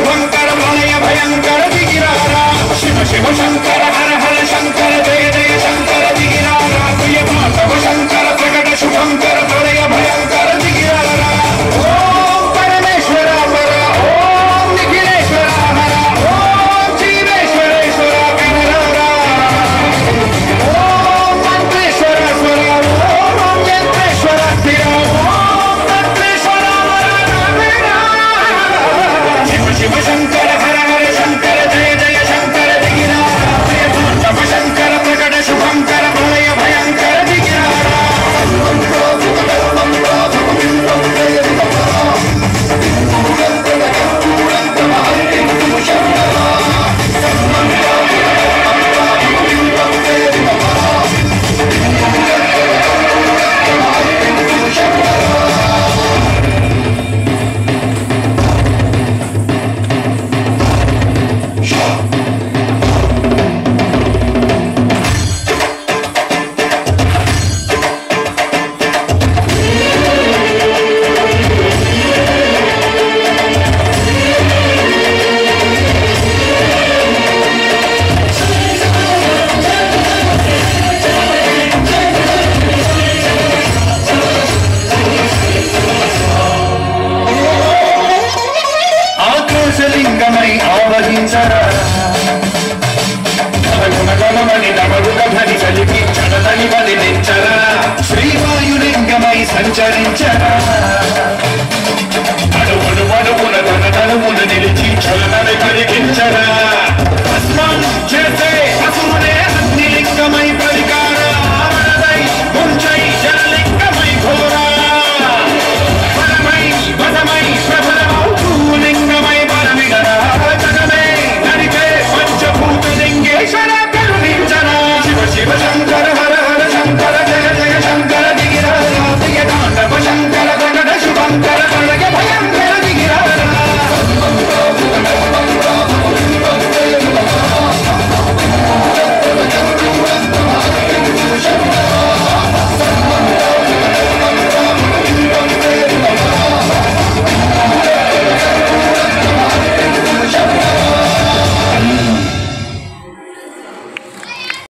శుభంకర ప్రళయ భయంకర దిగిరారా శివ శివ శంకర హర హర శంకర జయ జయ శంకర దిగిరారా ప్రియ మాధవ శంకర ప్రకట శుభంకర ప్రళయ భయంకర దిగిరారా ఓం పరమేశ్వర పర ఓం నిఖిలేశ్వర హర ఓం జీవేశ్వరేశ్వర కనరారా ఓం మంత్రేశ్వర స్వర ఓం యంత్రేశ్వర స్థిర ఓం తంత్రేశ్వర శివ శివ శంకర హర హర శంకర జయ జయ శంకర దిగిరారా ప్రియ మాధవ శంకర ప్రకట శుభంకర ప్రళయ భయంకర దిగిరారా ఆకాశలింగమై ఆవహించరా గుణగణమని నమరుగని కలిపి చడదని వదిలించరా శ్రీవాయులింగమై సంచరించరా అడుగును అడుగున తన తనువును